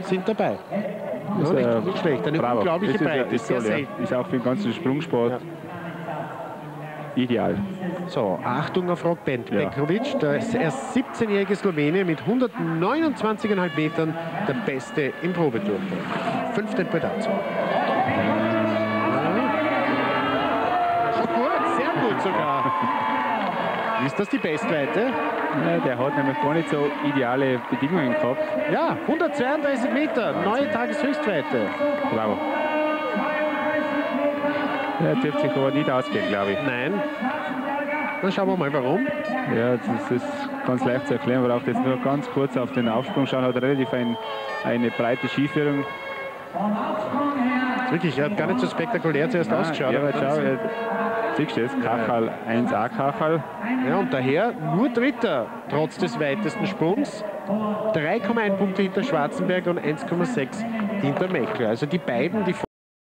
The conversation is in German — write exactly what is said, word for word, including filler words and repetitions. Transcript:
sind dabei. Ja, nicht, nicht schlecht, eine bravo. unglaubliche ist, Breite, ist, sehr toll, ja. selten. Ist auch für den ganzen Sprungsport ja. ideal. So, Achtung auf Rok Ben Ja. Benkovic, der erst siebzehnjährige Slowene mit hundertneunundzwanzig Komma fünf Metern, der Beste im Probedurchgang. Fünfte Interpretation. Schon gut, sehr gut sogar. Ist das die Bestweite? Ja, der hat nämlich gar nicht so ideale Bedingungen gehabt. Ja, hundertzweiunddreißig Meter, neue Tageshöchstweite. Bravo. Der dürfte sich aber nicht ausgehen, glaube ich. Nein. Dann schauen wir mal, warum. Ja, das ist ganz leicht zu erklären. Wir braucht jetzt nur ganz kurz auf den Aufsprung schauen. Hat relativ ein, eine breite Skiführung. Wirklich, er hat gar nicht so spektakulär zuerst Nein, ausgeschaut. Ja, aber schau, er, siehst du das? Kachel, eins A Kachel. Ja, und daher nur Dritter, trotz des weitesten Sprungs. drei Komma eins Punkte hinter Schwarzenberg und eins Komma sechs hinter Mechler. Also die beiden, die